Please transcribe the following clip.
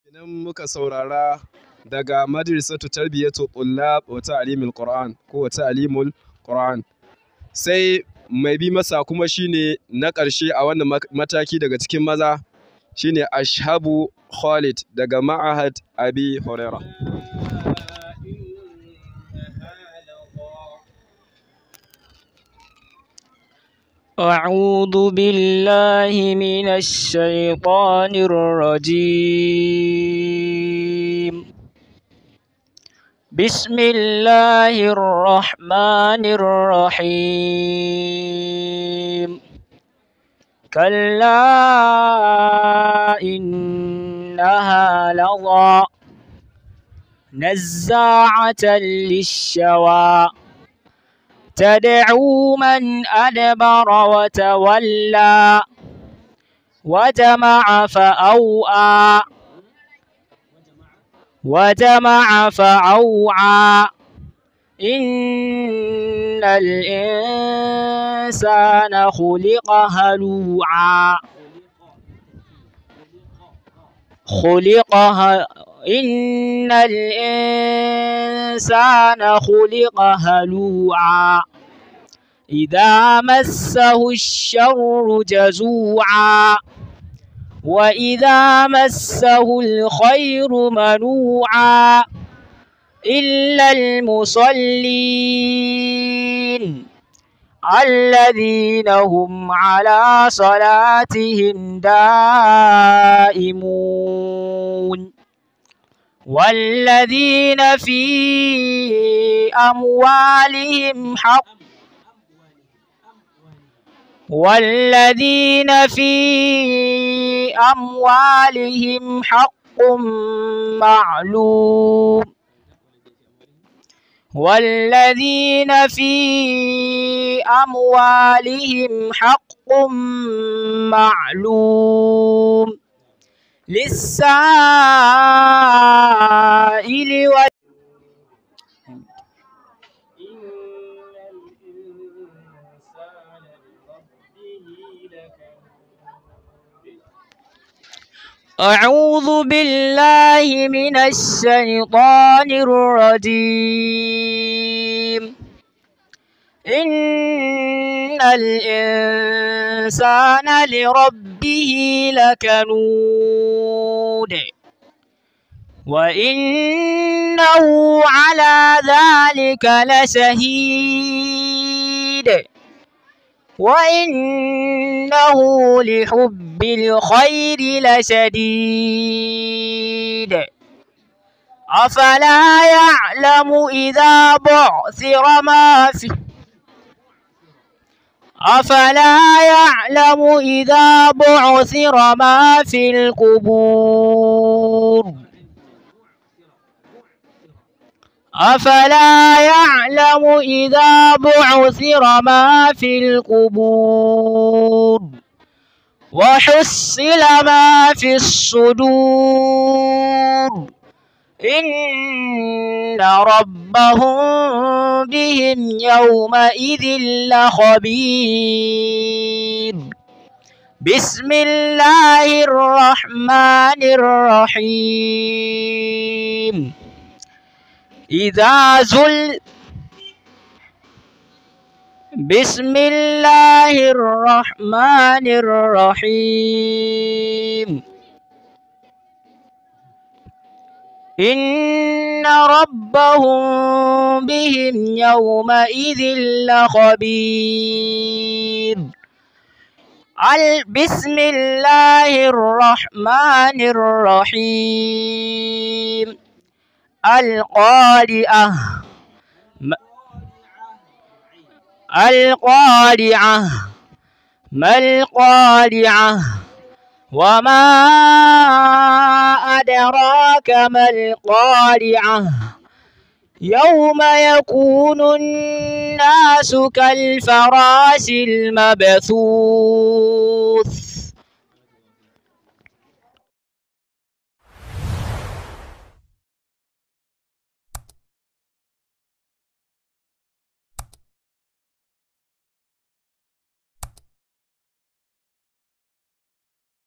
Idan muka saurara daga madrasatu tarbiyatu tullab wa ta'limul Qur'an ko wa ta'limul Qur'an, sai mai bi masa kuma shine na ƙarshe a wannan mataki daga cikin maza shine Ashabu Khalid daga Ma'ahad Abi Huraira. أعوذ بالله من الشيطان الرجيم. بسم الله الرحمن الرحيم. كلا إنها لظى نزاعة للشوى تدعو من أدبر وتولى وجمع فأوعى إن الإنسان خلق هلوعا إن الإنسان خلق هلوعا إذا مسه الشر جزوعا وإذا مسه الخير منوعا إلا المصلين الذين هم على صلاتهم دائمون والذين في أموالهم حق معلوم للسائل أعوذ بالله من الشيطان الرجيم. إن الإنسان لربه لكنود وإنه على ذلك لشهيد وإنه لحب الخير لشديد أفلا يعلم إذا بعثر ما في القبور وحصل ما في الصدور إن ربهم بهم يومئذ لخبير. بسم الله الرحمن الرحيم. بسم الله الرحمن الرحيم. إن ربهم بهم يومئذ لخبير. بسم الله الرحمن الرحيم. القارعة ما القارعة وما أدراك ما القارعة يوم يكون الناس كالفراش المبثوث